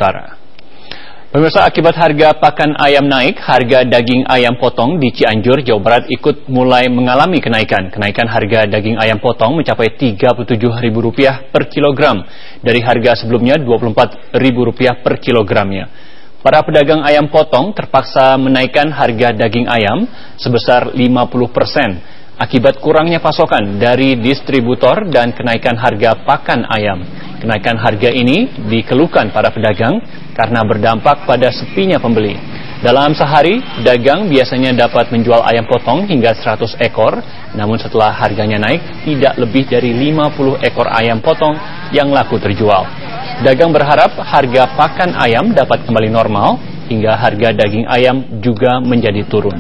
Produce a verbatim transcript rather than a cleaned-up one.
Utara. Pemirsa, akibat harga pakan ayam naik, harga daging ayam potong di Cianjur, Jawa Barat ikut mulai mengalami kenaikan. Kenaikan harga daging ayam potong mencapai tiga puluh tujuh ribu rupiah per kilogram dari harga sebelumnya dua puluh empat ribu rupiah per kilogramnya. Para pedagang ayam potong terpaksa menaikkan harga daging ayam sebesar lima puluh persen akibat kurangnya pasokan dari distributor dan kenaikan harga pakan ayam. Kenaikan harga ini dikeluhkan para pedagang karena berdampak pada sepinya pembeli. Dalam sehari, dagang biasanya dapat menjual ayam potong hingga seratus ekor, namun setelah harganya naik, tidak lebih dari lima puluh ekor ayam potong yang laku terjual. Dagang berharap harga pakan ayam dapat kembali normal, hingga harga daging ayam juga menjadi turun.